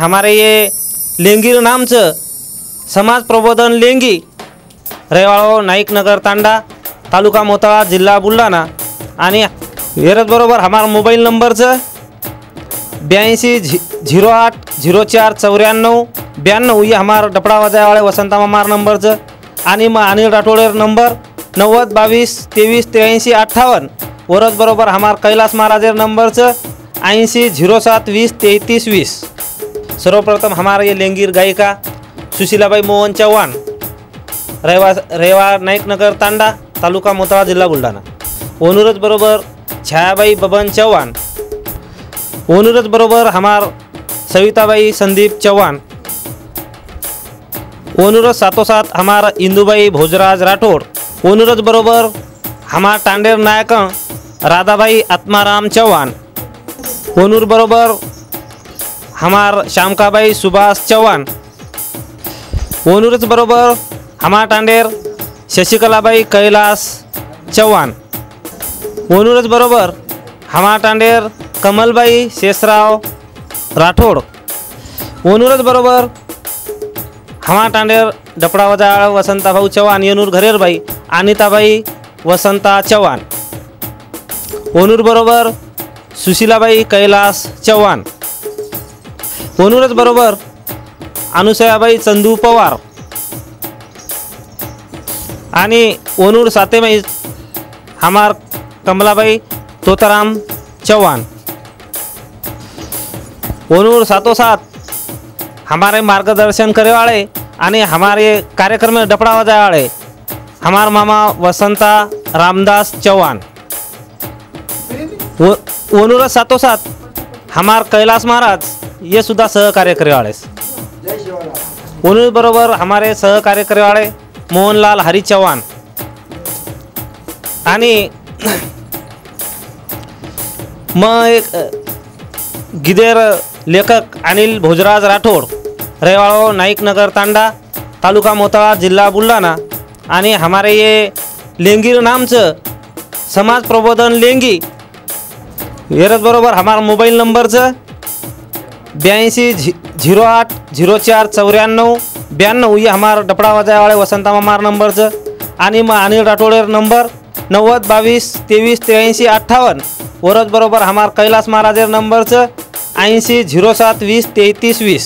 हमारे ये लेंगीर नामचं समाज प्रबोधन लेंगी रेवाळो नाईकनगर तांडा तालुका मोताळा जिल्हा बुलढाणा आणि याच्याबरोबर हमारा मोबाईल नंबरचं 8208049492 ये हमारा डपड़ा वाले वसंता मामार नंबरचं आणि मग अनिल राठोडर नंबर 9022238358 वरच बरोबर हमार कैलास महाराजर नंबरचं 8007203320। सर्वप्रथम हमारा ये लेंगीर गायिका सुशीलाबाई मोहन चौहान रेवा नाईकनगर तांडा तालुका मोताळा जिल्हा बुलढाणा। ओनूरच बरोबर छायाबाई बबन चौहान। ओनूरच बरोबर हमार सविताबाई संदीप चौहान। ओनूरच साथोसाथ हमार इंदुबाई भोजराज राठोड। ओनूरच बरोबर हमार टांडेर नायक राधाबाई आत्माराम चौहान। ओनूर बरोबर हमार श्यामकाबाई सुभाष चौहान। ओनूरच बरोबर हमार टांडेर शशिकलाबाई कैलास चौहान। ओनूरच बरोबर हमार टांडेर कमलबाई शेषराव राठोड। ओनूरच बरोबर हमार टांडेर डपड़ा वजाळ वसंताभाऊ चौहान येनूर घरेरबाई अनिताबाई वसंता चौहान। ओनूर बरोबर सुशीलाबाई कैलास चौहान। ओनूरच बरोबर अनुसयाबाई चंदू पवार आणि ओनूर सातेबाई हमार कमलाबाई तोताराम चौहान। ओनूर साथोसाथ हमारे मार्गदर्शन करे वाले आणि हमारे कार्यक्रम में डपड़ा बजाए वाले हमार मामा वसंता रामदास चौहान। ओनूर साथोसाथ हमार कैलास महाराज ये सुद्धा सहकार्य करे वाले। ओनूर बरोबर हमारे सहकार्य करे वाले मोहनलाल हरी चौहान आणि मग एक गिदेर लेखक अनिल भोजराज राठोड रेवाळो नाईकनगर तांडा तालुका मोताळा जिल्हा बुलढाणा आणि हमारे ये लेंगीर नामचं समाज प्रबोधन लेंगी याच बरोबर हमारा मोबाईल नंबरचं 8208049492 ये हमारा डपड़ा वाले वसंता मामार नंबरचं आणि मग अनिल राठोडर नंबर 9022238358 वरच बरोबर हमार कैलास महाराजर नंबरचं 8007203320।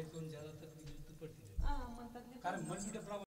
बाईक घेऊन ज्यादा तर बिजली तो पड़ती है हाँ मतलब कारण मल्टी